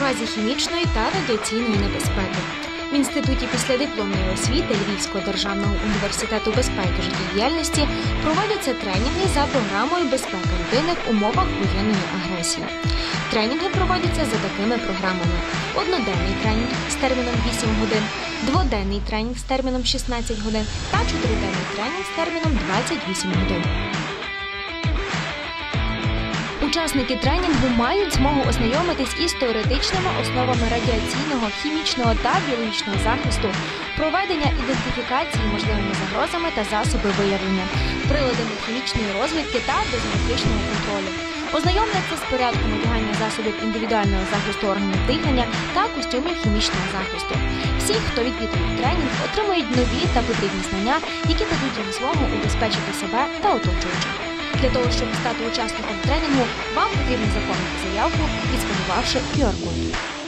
разі хімічної та радіаційної небезпеки. В Інституті післядипломної освіти Львівського державного університету безпеки життєдіяльності проводяться тренінги за програмою «Безпека людини в умовах воєнної агресії». Тренінги проводяться за такими програмами: одноденний тренінг з терміном 8 годин, дводенний тренінг з терміном 16 годин та чотириденний тренінг з терміном 28 годин. Учасники тренінгу мають змогу ознайомитись із теоретичними основами радіаційного, хімічного та біологічного захисту, проведення ідентифікації можливими загрозами та засоби виявлення, приладами хімічної розвідки та дозиметричного контролю. Ознайомляться з порядком одягання засобів індивідуального захисту органів дихання та костюмів хімічного захисту. Всі, хто відвідує тренінг, отримують нові та потрібні знання, які дадуть їм змогу убезпечити себе та оточуючих. Для того, щоб стати учасником тренінгу, вам потрібно заповнити заявку, відсканувавши QR-код.